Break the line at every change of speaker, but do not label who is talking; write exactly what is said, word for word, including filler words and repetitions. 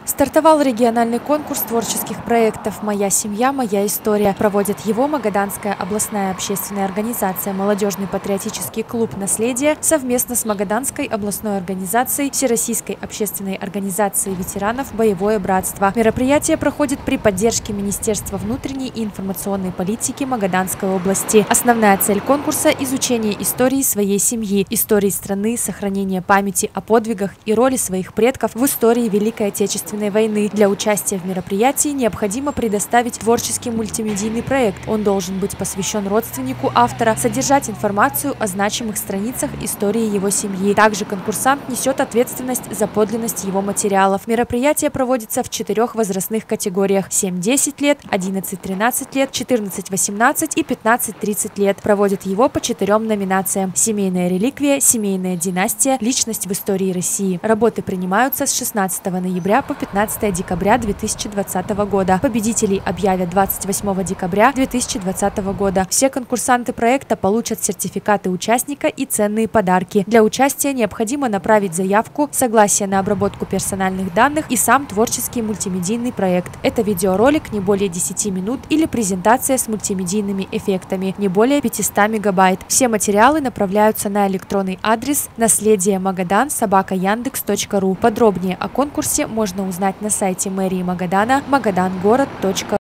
Стартовал региональный конкурс творческих проектов «Моя семья, моя история». Проводит его Магаданская областная общественная организация «Молодежный патриотический клуб «Наследие» совместно с Магаданской областной организацией Всероссийской общественной организации ветеранов «Боевое братство». Мероприятие проходит при поддержке Министерства внутренней и информационной политики Магаданской области. Основная цель конкурса – изучение истории своей семьи, истории страны, сохранение памяти о подвигах и роли своих предков в истории Великой Отечественной войны. Для участия в мероприятии необходимо предоставить творческий мультимедийный проект. Он должен быть посвящен родственнику автора, содержать информацию о значимых страницах истории его семьи. Также конкурсант несет ответственность за подлинность его материалов. Мероприятие проводится в четырех возрастных категориях: семь-десять лет, одиннадцать-тринадцать лет, четырнадцать-восемнадцать и пятнадцать-тридцать лет. Проводят его по четырем номинациям: семейная реликвия, семейная династия, личность в истории России. Работы принимаются с шестнадцатого ноября по пятнадцатое декабря две тысячи двадцатого года. Победителей объявят двадцать восьмого декабря две тысячи двадцатого года. Все конкурсанты проекта получат сертификаты участника и ценные подарки. Для участия необходимо направить заявку, согласие на обработку персональных данных и сам творческий мультимедийный проект. Это видеоролик не более десяти минут или презентация с мультимедийными эффектами не более пятисот мегабайт. Все материалы направляются на электронный адрес наследие магадан собака яндекс точка ру. Подробнее о конкурсе можно узнать на сайте мэрии Магадана магадангород точка ру.